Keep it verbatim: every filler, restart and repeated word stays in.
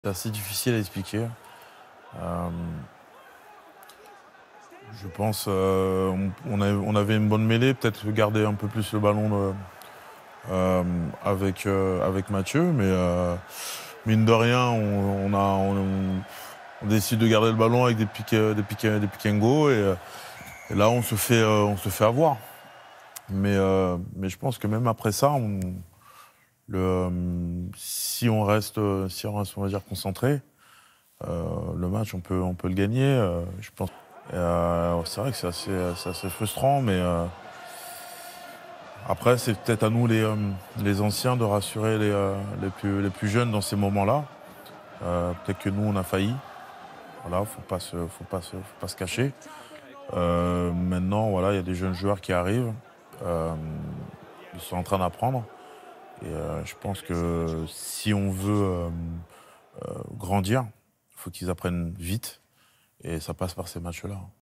C'est assez difficile à expliquer. Euh, je pense euh, on, on, a- on avait une bonne mêlée, peut-être garder un peu plus le ballon de- euh, avec, euh, avec Mathieu, mais euh, mine de rien, on, on a, on, on décide de garder le ballon avec des piques, des piques, des pick and go, et, euh, et là on se fait, euh, on se fait avoir. Mais, euh, mais je pense que même après ça, on, le, euh, si on reste, si on reste, on va dire, concentré, euh, le match, on peut, on peut le gagner. Euh, je pense. Et, euh, c'est vrai que c'est assez, c'est assez frustrant, mais euh, après, c'est peut-être à nous, les, euh, les anciens, de rassurer les, euh, les, plus, les plus jeunes dans ces moments-là. Euh, peut-être que nous, on a failli. Voilà, faut pas se, faut pas se, faut pas se cacher. Euh, maintenant, voilà, il y a des jeunes joueurs qui arrivent. Euh, ils sont en train d'apprendre. Et euh, je pense que si on veut euh, euh, grandir, il faut qu'ils apprennent vite. Et ça passe par ces matchs-là.